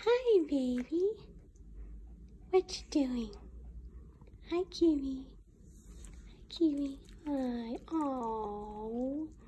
Hi, baby. What you doing? Hi, Kiwi. Hi, Kiwi. Hi. Aww.